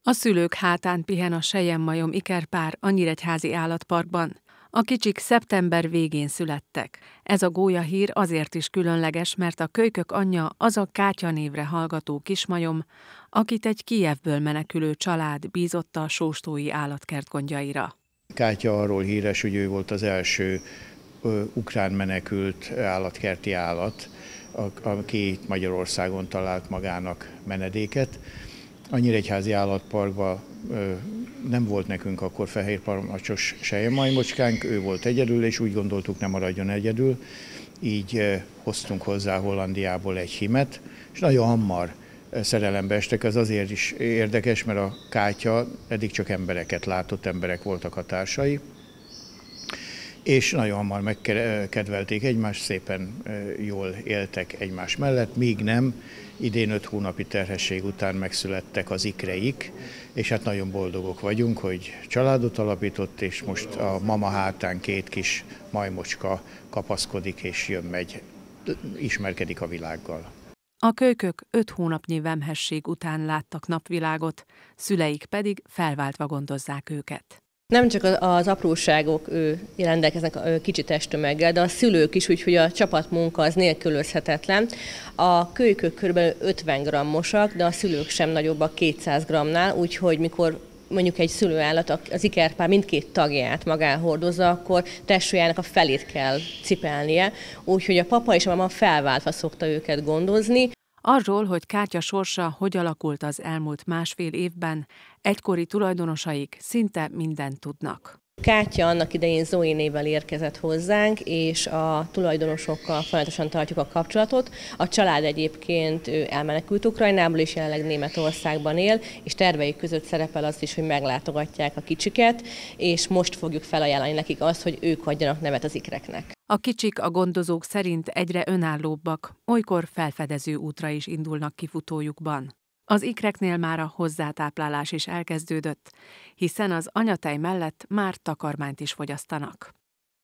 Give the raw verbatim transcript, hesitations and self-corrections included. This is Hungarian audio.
A szülők hátán pihen a selyemmajom ikerpár a Nyíregyházi Állatparkban. A kicsik szeptember végén születtek. Ez a gólyahír azért is különleges, mert a kölykök anyja az a Kátya névre hallgató kismajom, akit egy Kijevből menekülő család bízott a sóstói állatkert gondjaira. Kátya arról híres, hogy ő volt az első ö, ukrán menekült állatkerti állat, aki Magyarországon talált magának menedéket. A Nyíregyházi Állatparkban ö, nem volt nekünk akkor fehérparmacsos selyemmajmocskánk, ő volt egyedül, és úgy gondoltuk, nem maradjon egyedül. Így ö, hoztunk hozzá Hollandiából egy himet, és nagyon hamar szerelembe estek. Ez azért is érdekes, mert a Kátya eddig csak embereket látott, emberek voltak a társai, és nagyon hamar megkedvelték egymást, szépen jól éltek egymás mellett, míg nem, idén öt hónapi terhesség után megszülettek az ikreik, és hát nagyon boldogok vagyunk, hogy családot alapított, és most a mama hátán két kis majmocska kapaszkodik, és jön-megy, ismerkedik a világgal. A kölykök öt hónapnyi vemhesség után láttak napvilágot, szüleik pedig felváltva gondozzák őket. Nem csak az apróságok rendelkeznek kicsi testtömeggel, de a szülők is, úgyhogy a csapatmunka az nélkülözhetetlen. A kölykök kb. ötven grammosak, de a szülők sem nagyobbak kétszáz grammnál, úgyhogy mikor mondjuk egy szülőállat az ikerpár mindkét tagját magán hordozza, akkor testsúlyának a felét kell cipelnie, úgyhogy a papa és a mama felváltva szokta őket gondozni. Arról, hogy Kátya sorsa hogy alakult az elmúlt másfél évben, egykori tulajdonosaik szinte mindent tudnak. Kátya annak idején Zoe névvel érkezett hozzánk, és a tulajdonosokkal folyamatosan tartjuk a kapcsolatot. A család egyébként elmenekült Ukrajnából, és jelenleg Németországban él, és terveik között szerepel az is, hogy meglátogatják a kicsiket, és most fogjuk felajánlani nekik azt, hogy ők adjanak nevet az ikreknek. A kicsik a gondozók szerint egyre önállóbbak, olykor felfedező útra is indulnak kifutójukban. Az ikreknél már a hozzátáplálás is elkezdődött, hiszen az anyatej mellett már takarmányt is fogyasztanak.